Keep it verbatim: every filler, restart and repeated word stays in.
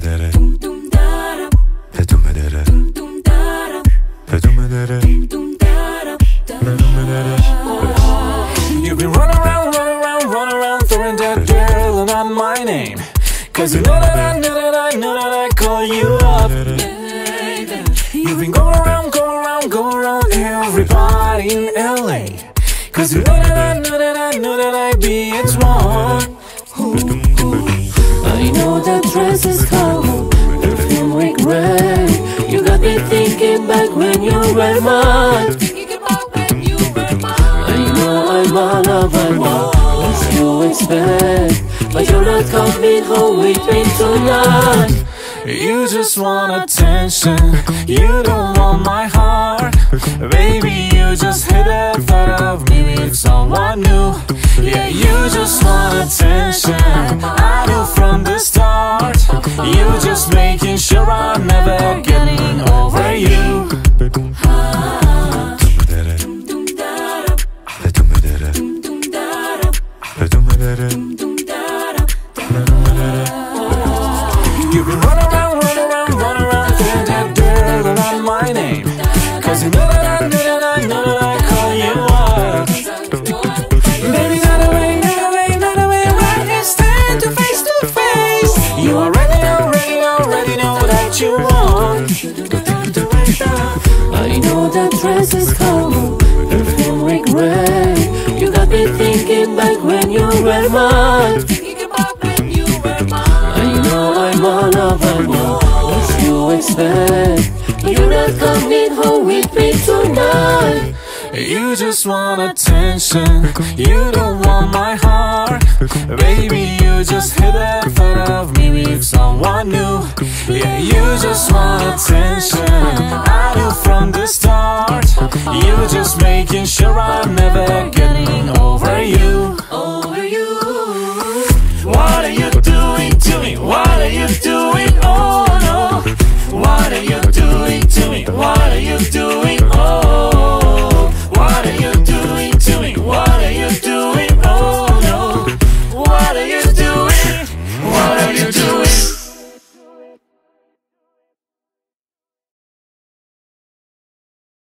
You've been running around, running around, running around, throwing that girl and not my name. Cause you know that I know that I know that I call you up. You've been going around, going around, going around everybody in L A. Cause you know that I know that I know that I be it's wrong. I know that dress is cold, perfume regret. You got me thinking back when you were mine. I know I'm all of I know what you expect, but you're not coming home with me tonight. You just want attention, you don't want my heart. Baby, you just hit the thought of me with someone new. Yeah, you just want attention, I knew from the start. You just making sure I'm never getting over you. You've been running around, running around, running around, saying that girl and not my name. Cause you know that I know that I know that I call you up. Baby, not away, not away, not away, when you stand to face to face. You already, already, already know that you want. I know that dress is cold, perfume regret. You got me thinking back when you were mine. I know I'm all of I know what you expect, but you're not coming home with me tonight. You just want attention, you don't want my heart. Baby, you just hit the thought of me with someone new. Yeah, you just want attention, I knew from the start. You just making sure I'm never getting over you. Over you. What are you doing to me? What are you doing?